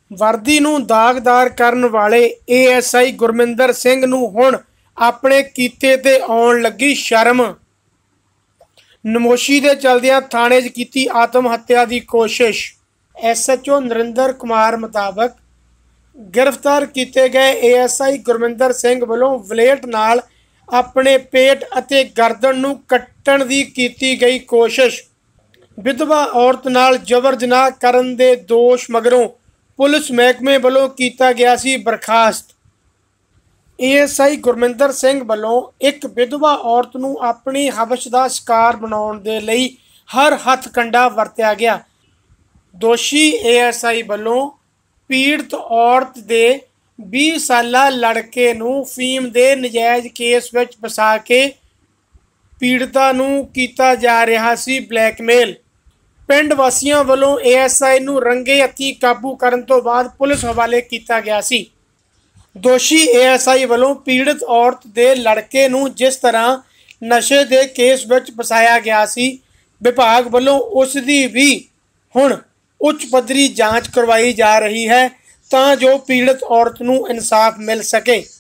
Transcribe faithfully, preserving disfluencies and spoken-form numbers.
वर्दी नूं दागदार करन वाले A S I Gurminder Singh नूं हुण अपने कीते ते आउण लगी शर्म। नमोशी दे चलदियां थाणे च कीती आत्म हत्या की कोशिश। S H O Narinder Kumar मुताबक गिरफ्तार किए गए A S I Gurminder Singh वालों वलेट नाल अपने पेट अते गर्दन नूं कट्टण की कीती गई कोशिश। विधवा औरत नाल जबर जनाह करन दे दोष मगरों पुलिस महकमे वालों किया गया सी बर्खास्त। A S I Gurminder Singh वालों एक विधवा औरत नूं अपनी हवश का शिकार बनाउण दे लई हर हथकंडा वरत्या गया। दोषी ए एस आई वालों पीड़ित औरत दे बीस साला लड़के नूं फीम दे नजायज़ केस विच फसा के पीड़िता नूं कीता जा रहा सी ब्लैकमेल। पिंड वासियों वालों ए एस आई नूं रंगे हत्थी काबू करन तो बाद पुलिस हवाले किया गया सी। दोषी ए एस आई वालों पीड़ित औरत दे लड़के नूं जिस तरह नशे दे केस विच फसाया गया सी, विभाग वालों उसकी भी हुण उच्च पद्धरी जांच करवाई जा रही है तां जो पीड़ित औरत नूं इंसाफ मिल सके।